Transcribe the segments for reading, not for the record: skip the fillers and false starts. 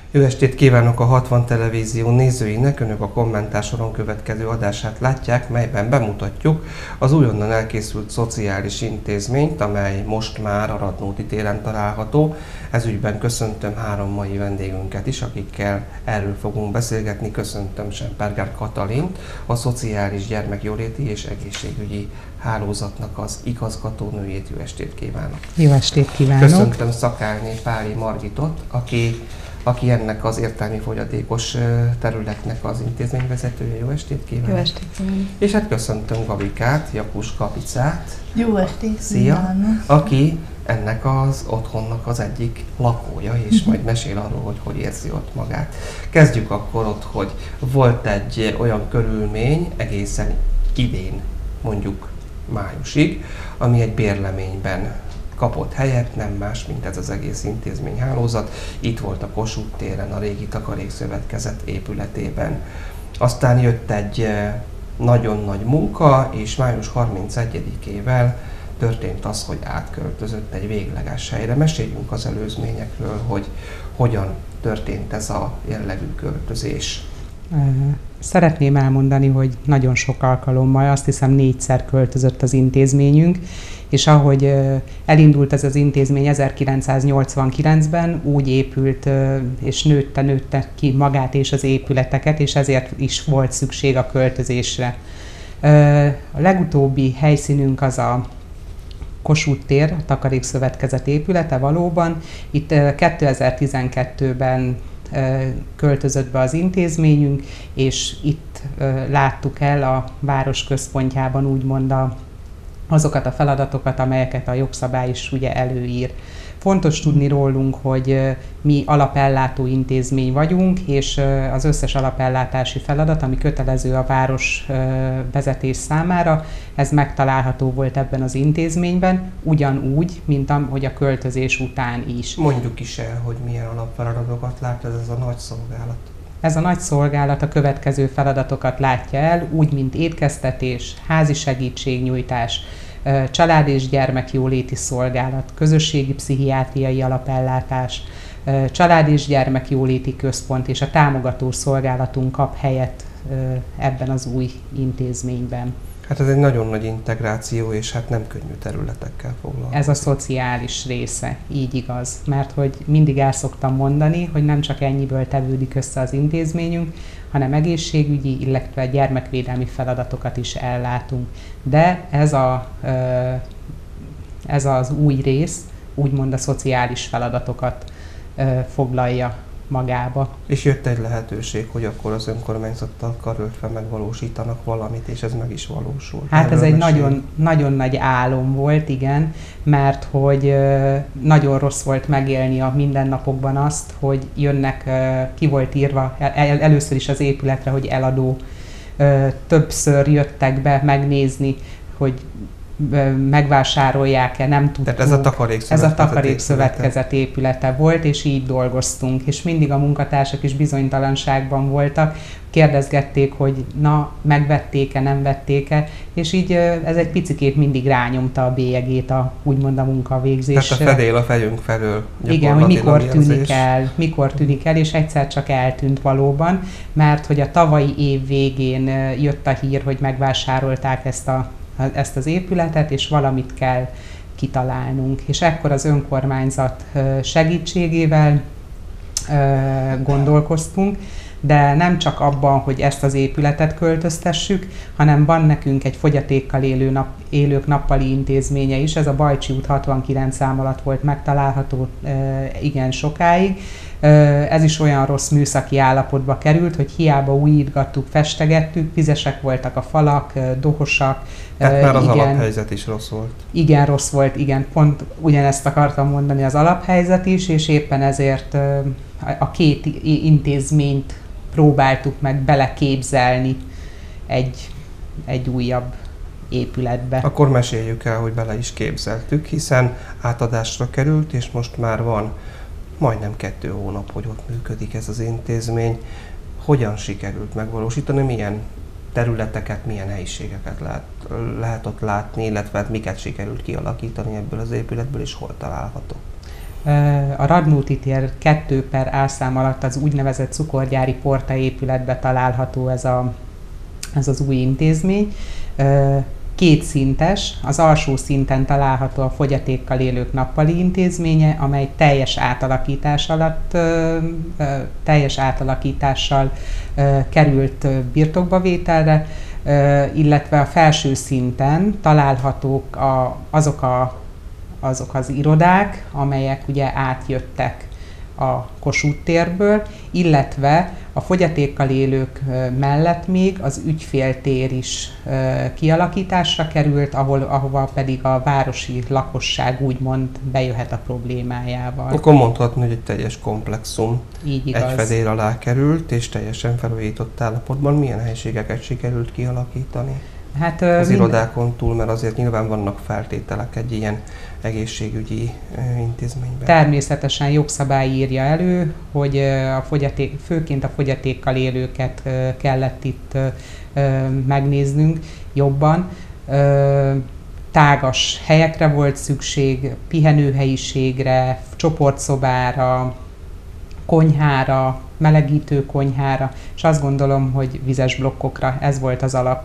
Jó estét kívánok a 60 televízió nézőinek! Önök a kommentársoron következő adását látják, melyben bemutatjuk az újonnan elkészült szociális intézményt, amely most már a Radnóti téren található. Ezügyben köszöntöm három mai vendégünket is, akikkel erről fogunk beszélgetni. Köszöntöm Sempergár Katalint, a Szociális Gyermekjóléti és Egészségügyi Hálózatnak az igazgatónőjét. Jó estét kívánok! Jó estét kívánok! Köszöntöm Szakálné Páli Margitot, aki ennek az értelmi fogyatékos területnek az intézményvezetője. Jó estét kívánok! Jó estét kívánok! És hát köszöntöm Gabikát, Jakus Kapicát. Jó estét! Szia! Aki ennek az otthonnak az egyik lakója, és majd mesél arról, hogy hogy érzi ott magát. Kezdjük akkor ott, hogy volt egy olyan körülmény egészen idén, mondjuk májusig, ami egy bérleményben kapott helyet, nem más, mint ez az egész intézményhálózat. Itt volt a Kossuth téren, a régi Takarékszövetkezet épületében. Aztán jött egy nagyon nagy munka, és május 31-ével történt az, hogy átköltözött egy végleges helyre. Meséljünk az előzményekről, hogy hogyan történt ez a jellegű költözés. Szeretném elmondani, hogy nagyon sok alkalommal, azt hiszem 4-szer költözött az intézményünk, és ahogy elindult ez az intézmény 1989-ben, úgy épült és nőtte ki magát és az épületeket, és ezért is volt szükség a költözésre. A legutóbbi helyszínünk az a Kossuth tér, a Takarékszövetkezet épülete valóban. Itt 2012-ben költözött be az intézményünk, és itt láttuk el a város központjában úgymond azokat a feladatokat, amelyeket a jogszabály is ugye előír. Fontos tudni rólunk, hogy mi alapellátó intézmény vagyunk, és az összes alapellátási feladat, ami kötelező a város vezetés számára, ez megtalálható volt ebben az intézményben, ugyanúgy, mint ahogy a költözés után is. Mondjuk is el, hogy milyen alapfeladatokat lát ez a nagy szolgálat. Ez a nagy szolgálat a következő feladatokat látja el, úgy, mint étkeztetés, házi segítségnyújtás, család- és gyermekjóléti szolgálat, közösségi pszichiátriai alapellátás, család- és gyermekjóléti központ és a támogató szolgálatunk kap helyet ebben az új intézményben. Hát ez egy nagyon nagy integráció, és hát nem könnyű területekkel foglalkozni. Ez a szociális része, így igaz. Mert hogy mindig el szoktam mondani, hogy nem csak ennyiből tevődik össze az intézményünk, hanem egészségügyi, illetve gyermekvédelmi feladatokat is ellátunk. De ez az új rész, úgymond a szociális feladatokat foglalja magába. És jött egy lehetőség, hogy akkor az önkormányzattal karöltve megvalósítanak valamit, és ez meg is valósult. Hát ez egy nagyon nagy álom volt, igen, mert hogy nagyon rossz volt megélni a mindennapokban azt, hogy jönnek, ki volt írva először is az épületre, hogy eladó. Többször jöttek be megnézni, hogy megvásárolják-e, nem tudtuk. Tehát ez a Takarékszövetkezet épülete volt, és így dolgoztunk. És mindig a munkatársak is bizonytalanságban voltak, kérdezgették, hogy na, megvették-e, nem vették-e, és így ez egy picikét mindig rányomta a bélyegét úgymond a munkavégzés. Tehát a fedél a fejünk felől. Igen, hogy mikor tűnik el, és egyszer csak eltűnt valóban, mert hogy a tavalyi év végén jött a hír, hogy megvásárolták ezt az épületet, és valamit kell kitalálnunk. És ekkor az önkormányzat segítségével gondolkoztunk, de nem csak abban, hogy ezt az épületet költöztessük, hanem van nekünk egy fogyatékkal élők nappali intézménye is, ez a Bajcsi út 69 szám alatt volt megtalálható igen sokáig. Ez is olyan rossz műszaki állapotba került, hogy hiába újítgattuk, festegettük, vizesek voltak a falak, dohosak. Tehát már az alaphelyzet is rossz volt. Igen, rossz volt, igen. Pont ugyanezt akartam mondani, az alaphelyzet is, és éppen ezért a két intézményt próbáltuk meg beleképzelni egy újabb épületbe. Akkor meséljük el, hogy bele is képzeltük, hiszen átadásra került, és most már van majdnem 2 hónap, hogy ott működik ez az intézmény. Hogyan sikerült megvalósítani, milyen területeket, milyen helyiségeket lehet ott látni, illetve miket sikerült kialakítani ebből az épületből, és hol található? A Radnóti tér 2/A szám alatt az úgynevezett cukorgyári porta épületbe található ez az új intézmény. Kétszintes, az alsó szinten található a fogyatékkal élők nappali intézménye, amely teljes átalakítással került birtokba vételre, illetve a felső szinten találhatók azok az irodák, amelyek ugye átjöttek a Kossuth térből, illetve a fogyatékkal élők mellett még az ügyféltér is kialakításra került, ahova pedig a városi lakosság úgymond bejöhet a problémájával. Akkor mondhatni, hogy egy teljes komplexum így igaz. Egy fedél alá került, és teljesen felújított állapotban. Milyen helységeket sikerült kialakítani? Hát, az irodákon túl, mert azért nyilván vannak feltételek egy ilyen egészségügyi intézményben. Természetesen jogszabály írja elő, hogy főként a fogyatékkal élőket kellett itt megnéznünk jobban. Tágas helyekre volt szükség, pihenőhelyiségre, csoportszobára, konyhára, melegítő konyhára, és azt gondolom, hogy vizes blokkokra. Ez volt az alap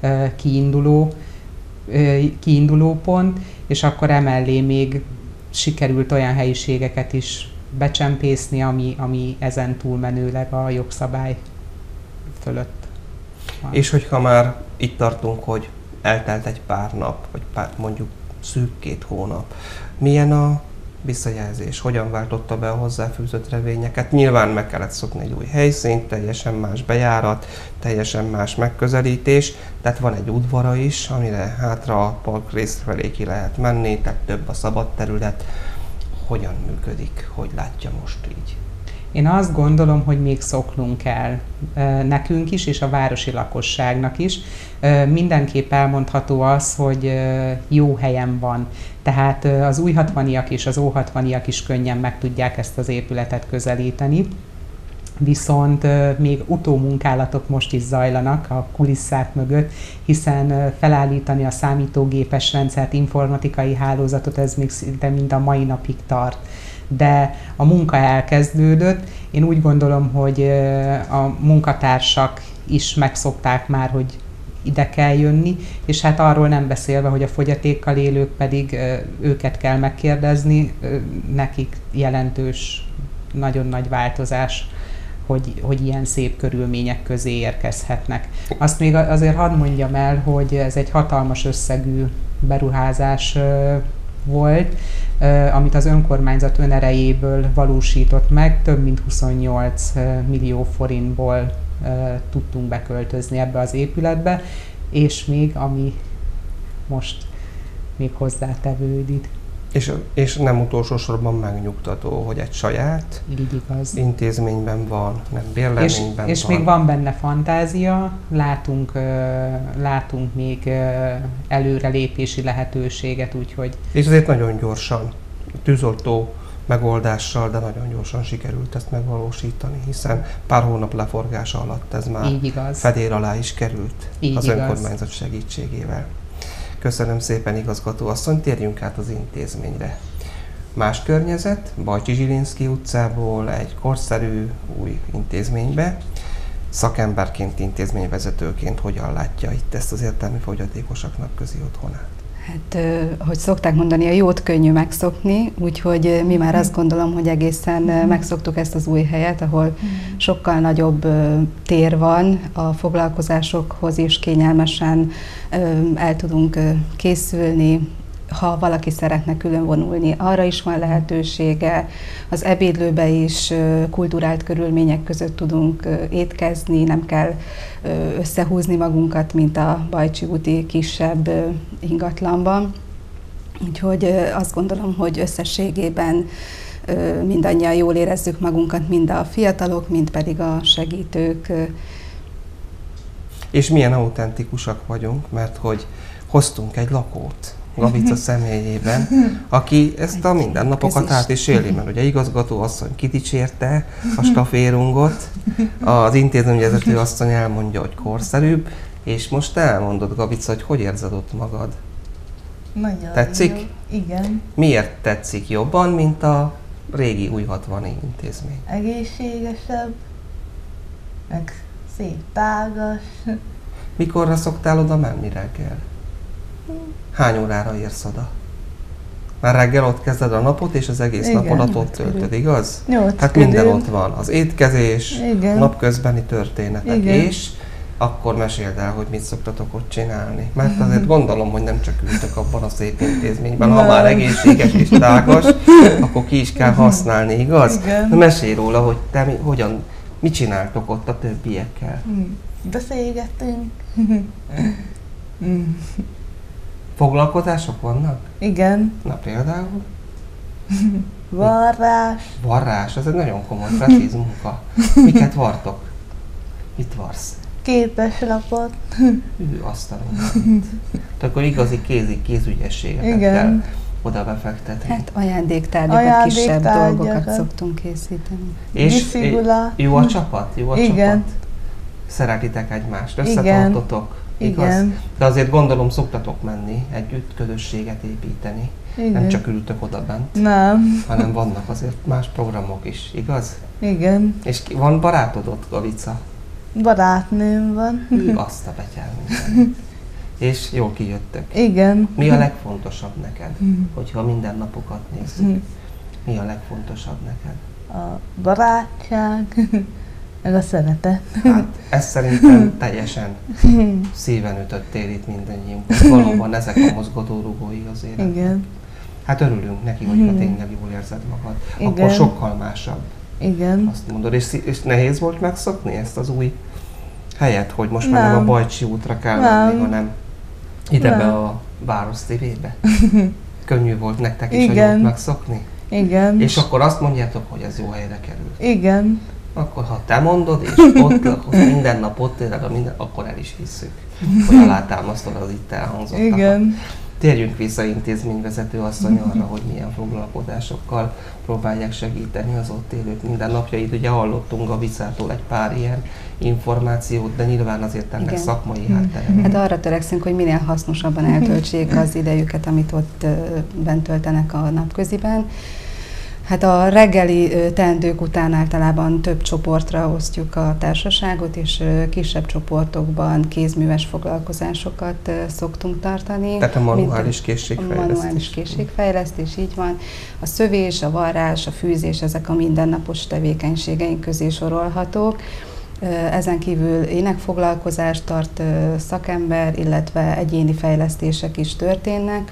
kiinduló pont, és akkor emellé még sikerült olyan helyiségeket is becsempészni, ami ezen túlmenőleg a jogszabály fölött van. És hogyha már itt tartunk, hogy eltelt egy pár nap, vagy mondjuk szűk 2 hónap, milyen a visszajelzés? Hogyan váltotta be a hozzáfűzött reményeket? Nyilván meg kellett szokni egy új helyszínt, teljesen más bejárat, teljesen más megközelítés, tehát van egy udvara is, amire hátra a park részre felé ki lehet menni, tehát több a szabad terület. Hogyan működik? Hogy látja most így? Én azt gondolom, hogy még szoknunk kell nekünk is, és a városi lakosságnak is. Mindenképp elmondható az, hogy jó helyen van. Tehát az új 60-iak és az Ó60-iak is könnyen meg tudják ezt az épületet közelíteni. Viszont még utómunkálatok most is zajlanak a kulisszák mögött, hiszen felállítani a számítógépes rendszert, informatikai hálózatot, ez még szinte mind a mai napig tart. De a munka elkezdődött. Én úgy gondolom, hogy a munkatársak is megszokták már, hogy ide kell jönni, és hát arról nem beszélve, hogy a fogyatékkal élők pedig őket kell megkérdezni, nekik jelentős, nagyon nagy változás, hogy ilyen szép körülmények közé érkezhetnek. Azt még azért hadd mondjam el, hogy ez egy hatalmas összegű beruházás volt, amit az önkormányzat önerejéből valósított meg, több mint 28 millió forintból tudtunk beköltözni ebbe az épületbe, és még ami most még hozzátevődik. És nem utolsó sorban megnyugtató, hogy egy saját intézményben van, nem bérleményben van. És még van benne fantázia, látunk még előrelépési lehetőséget, úgyhogy... És azért nagyon gyorsan, tűzoltó megoldással, de nagyon gyorsan sikerült ezt megvalósítani, hiszen pár hónap leforgása alatt ez már fedél alá is került az önkormányzat segítségével. Köszönöm szépen, igazgató asszony, térjünk át az intézményre. Más környezet, Bajcsy Zsilinszky utcából egy korszerű új intézménybe. Szakemberként, intézményvezetőként hogyan látja itt ezt az értelmi fogyatékosaknak közi otthonát? Hát, ahogy szokták mondani, a jót könnyű megszokni, úgyhogy mi már azt gondolom, hogy egészen megszoktuk ezt az új helyet, ahol sokkal nagyobb tér van a foglalkozásokhoz, és kényelmesen el tudunk készülni. Ha valaki szeretne külön vonulni, arra is van lehetősége. Az ebédlőbe is kulturált körülmények között tudunk étkezni, nem kell összehúzni magunkat, mint a Bajcsy úti kisebb ingatlanban. Úgyhogy azt gondolom, hogy összességében mindannyian jól érezzük magunkat, mind a fiatalok, mind pedig a segítők. És milyen autentikusak vagyunk, mert hogy hoztunk egy lakót Gabica személyében, aki ezt a mindennapokat át is éli, mert ugye igazgató asszony kidicsérte a staférungot, az intézményvezető asszony elmondja, hogy korszerűbb, és most elmondod, Gabica, hogy érzed ott magad? Nagyon tetszik? Jó. Igen. Miért tetszik jobban, mint a régi újhatvani intézmény? Egészségesebb, meg szép tágas. Mikorra szoktál oda menni reggel? Hány órára érsz oda? Már reggel ott kezded a napot, és az egész Igen. napodat ott töltöd, igaz? 8 Hát körül. minden ott van. Az étkezés, Igen. napközbeni történetek, Igen. és akkor meséld el, hogy mit szoktatok ott csinálni. Mert azért gondolom, hogy nem csak ültök abban a szép intézményben, ha Nem. már egészséges és tágas, akkor ki is kell használni, igaz? Igen. Na, mesélj róla, hogy te mit csináltok ott a többiekkel. Beszélgettünk. Foglalkozások vannak? Igen. Na például? Varrás. Varrás, ez egy nagyon komoly, precíz munka. Miket vartok? Mit varsz? Képeslapot. Azt a mindent. Tehát akkor igazi kézügyességeket Igen. kell oda befektetni. Hát ajándéktárgyakat, kisebb Ajándéktárgyakat. dolgokat szoktunk készíteni. És Viszigula. jó a csapat? Jó a Igen. csapat? Szeretitek egymást, Igen. összetartotok? Igaz? Igen. De azért gondolom szoktatok menni, együtt közösséget építeni. Igen. Nem csak ültök oda bent, Nem. hanem vannak azért más programok is, igaz? Igen. És van barátod ott, Gavica? Barátnőm van. Azt a betyár mindent. És jól kijöttök. Igen. Mi a legfontosabb neked, hogyha minden napokat nézzük? Mi a legfontosabb neked? A barátság, meg a szeretet. Hát ez szerintem teljesen szíven ütöttél itt mindannyiunkat. Valóban ezek a mozgatórugói az élet. Igen. Hát örülünk neki, hogyha tényleg jól érzed magad. Akkor Igen. sokkal másabb, Igen. azt mondod. És nehéz volt megszokni ezt az új helyet, hogy most már nem a Nem. Bajcsi útra kell Nem. menni, hanem ide be Nem. a Város TV-be. Könnyű volt nektek is, Igen. hogy ott megszokni. Igen. És akkor azt mondjátok, hogy ez jó helyre kerül. Igen. Akkor ha te mondod, és ott lakod, minden nap ott éled, akkor el is hisszük, hogy alátámasztod az itt elhangzottakat. Igen. Térjünk vissza intézményvezető asszony arra, hogy milyen foglalkozásokkal próbálják segíteni az ott élők mindennapjait. Ugye hallottunk Gavicától egy pár ilyen információt, de nyilván azért ennek Igen. szakmai háttere van. Hát arra törekszünk, hogy minél hasznosabban eltöltsék az idejüket, amit ott bent töltenek a napköziben. Hát a reggeli teendők után általában több csoportra osztjuk a társaságot, és kisebb csoportokban kézműves foglalkozásokat szoktunk tartani. Tehát a manuális Mint készségfejlesztés. a manuális készségfejlesztés, így van. A szövés, a varrás, a fűzés, ezek a mindennapos tevékenységeink közé sorolhatók. Ezen kívül énekfoglalkozást tart szakember, illetve egyéni fejlesztések is történnek.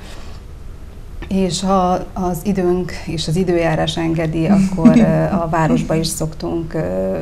És ha az időnk és az időjárás engedi, akkor a városba is szoktunk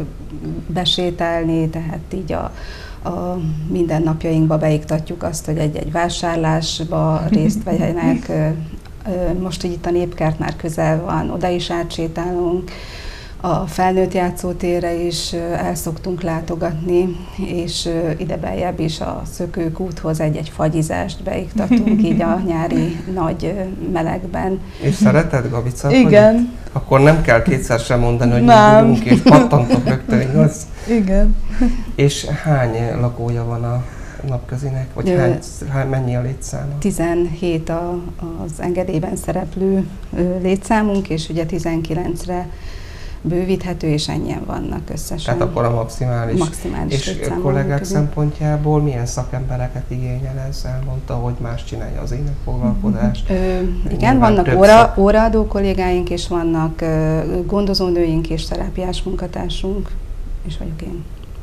besétálni, tehát így a mindennapjainkba beiktatjuk azt, hogy egy-egy vásárlásba részt vegyenek. Most, hogy itt a Népkert már közel van, oda is átsétálunk. A felnőtt játszótérre is el szoktunk látogatni, és ide beljebb is a Szökőkúthoz egy-egy fagyizást beiktatunk így a nyári nagy melegben. És szereted, Gavica? Igen. Akkor nem kell kétszer sem mondani, hogy Nem. indulunk és pattantok rögtön, igaz? Igen. És hány lakója van a napközinek? Vagy mennyi a létszáma? 17 az engedélyben szereplő létszámunk, és ugye 19-re bővíthető, és ennyien vannak összesen. Tehát akkor a maximális. Maximális És létszámunk kollégák közül. szempontjából milyen szakembereket igényel ez? Elmondta, hogy más csinálja az énekfoglalkodást. Igen, Nyilván vannak több óraadó kollégáink, és vannak gondozónőink és terápiás munkatársunk, és vagyok én.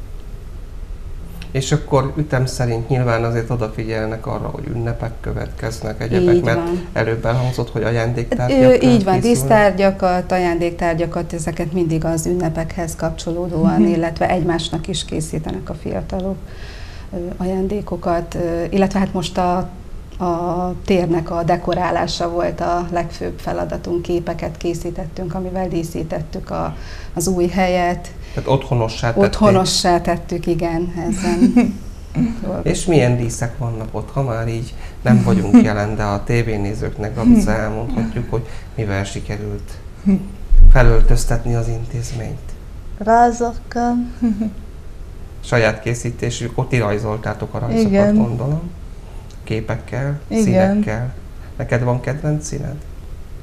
És akkor ütem szerint nyilván azért odafigyelnek arra, hogy ünnepek következnek, egyebek, Így mert van. előbb elhangzott, hogy ajándéktárgyak. Így van, dísztárgyakat, ajándéktárgyakat, ezeket mindig az ünnepekhez kapcsolódóan, illetve egymásnak is készítenek a fiatalok ajándékokat, illetve hát most a térnek a dekorálása volt a legfőbb feladatunk, képeket készítettünk, amivel díszítettük az új helyet. Tehát otthonossá tették. Otthonossá tettük, igen, ezen. És milyen díszek vannak ott, ha már így nem vagyunk jelen, de a tévénézőknek Gavica elmondhatjuk, hogy mivel sikerült felöltöztetni az intézményt. Rázokkal. Saját készítésű, ott rajzoltátok a rajzokat, Igen. gondolom. Képekkel, Igen. színekkel. Neked van kedvenc színed?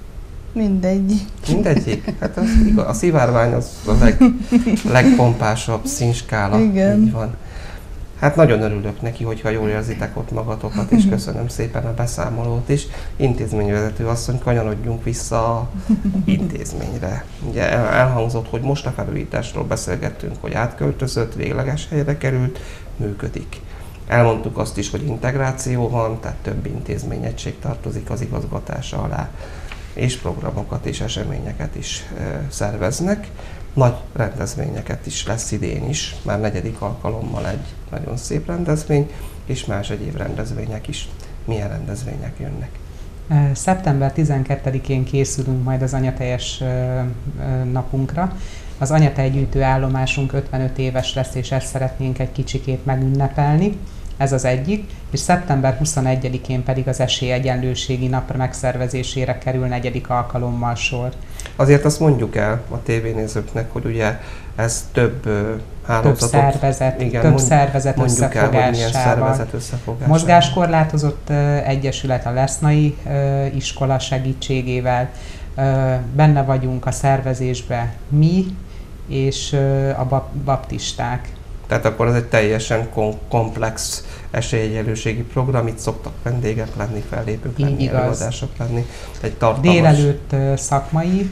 Mindegy. Mindegyik? Hát az igaz, a szivárvány az a legpompásabb színskála. Igen. Így van. Hát nagyon örülök neki, hogyha jól érzitek ott magatokat, és köszönöm szépen a beszámolót is. Intézményvezető asszony, kanyarodjunk vissza a intézményre. Ugye elhangzott, hogy most a felújításról beszélgettünk, hogy átköltözött, végleges helyre került, működik. Elmondtuk azt is, hogy integráció van, tehát több intézményegység tartozik az igazgatása alá, és programokat és eseményeket is szerveznek. Nagy rendezvényeket is lesz idén is, már 4. alkalommal egy nagyon szép rendezvény, és más egyéb rendezvények is. Milyen rendezvények jönnek? Szeptember 12-én készülünk majd az anyatejes napunkra. Az anyatej gyűjtő állomásunk 55 éves lesz, és ezt szeretnénk egy kicsikét megünnepelni. Ez az egyik, és szeptember 21-én pedig az esélyegyenlőségi nap megszervezésére kerül 4. alkalommal sor. Azért azt mondjuk el a tévénézőknek, hogy ugye ez több hálózatot, több szervezet összefogásával. Mozgáskorlátozott egyesület, a Lesznai iskola segítségével benne vagyunk a szervezésbe mi és a baptisták. Tehát akkor ez egy teljesen komplex esélyegyenlőségi program, itt szoktak vendégek lenni, fellépők lenni, előadások lenni. Egy tartalmas... Délelőtt szakmai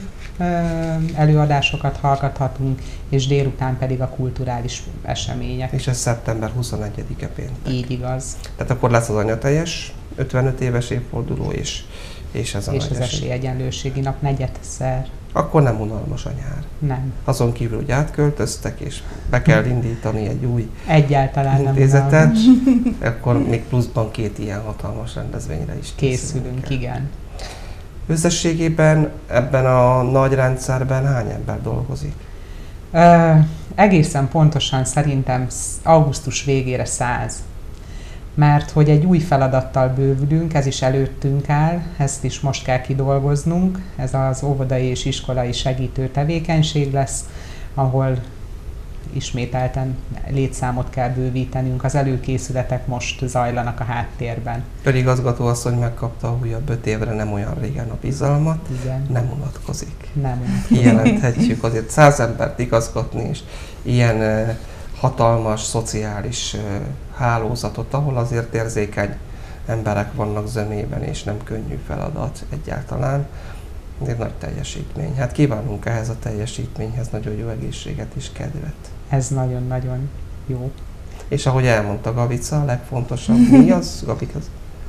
előadásokat hallgathatunk, és délután pedig a kulturális események. És ez szeptember 21-e péntek. Így igaz. Tehát akkor lesz az anyateljes 55 éves évforduló, és ez a és nagy az esélyegyenlőségi nap negyedszer. Akkor nem unalmas a nyár. Nem. Azon kívül, hogy átköltöztek, és be kell indítani egy új egyáltalán intézetet, akkor még pluszban 2 ilyen hatalmas rendezvényre is készülünk, igen. Összességében ebben a nagy rendszerben hány ember dolgozik? Egészen pontosan szerintem augusztus végére 100. Mert hogy egy új feladattal bővülünk, ez is előttünk áll, ezt is most kell kidolgoznunk. Ez az óvodai és iskolai segítő tevékenység lesz, ahol ismételten létszámot kell bővítenünk. Az előkészületek most zajlanak a háttérben. Igazgató asszony megkapta a újabb 5 évre nem olyan régen a bizalmat, igen. Nem unatkozik. Nem unatkozik. Kijelenthetjük, azért 100 embert igazgatni, és ilyen hatalmas szociális hálózatot, ahol azért érzékeny emberek vannak zömében, és nem könnyű feladat egyáltalán. Ez nagy teljesítmény. Hát kívánunk ehhez a teljesítményhez nagyon jó egészséget és kedvet. Ez nagyon-nagyon jó. És ahogy elmondta Gavica, a legfontosabb mi az, Gavika?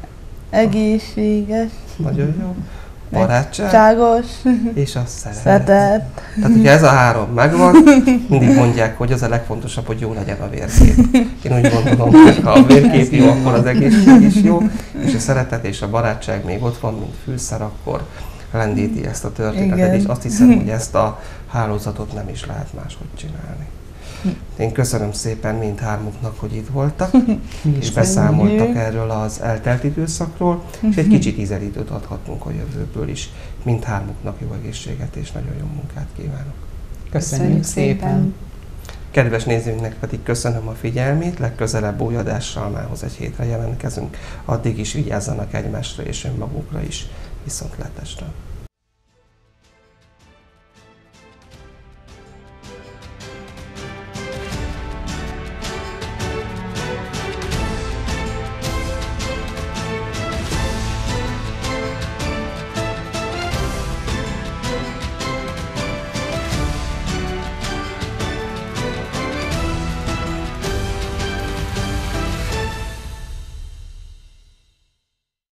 Egészséges. Nagyon jó. Barátság. Ságos. És a szeretet. Tehát, hogyha ez a 3 megvan, mindig mondják, hogy az a legfontosabb, hogy jó legyen a vérkép. Én úgy gondolom, hogy ha a vérkép jó, akkor az egészség is jó, és a szeretet és a barátság még ott van, mint fűszer, akkor lendíti ezt a történetet, igen. És azt hiszem, hogy ezt a hálózatot nem is lehet máshogy csinálni. Én köszönöm szépen mindhármuknak, hogy itt voltak, és beszámoltak erről az eltelt időszakról, és egy kicsit ízelítőt adhatunk a jövőből is. Mindhármuknak jó egészséget és nagyon jó munkát kívánok. Köszönjük szépen! Kedves nézőinknek pedig köszönöm a figyelmét, legközelebb új adással mához egy hétre jelentkezünk. Addig is vigyázzanak egymásra és önmagukra is. Viszontlátásra!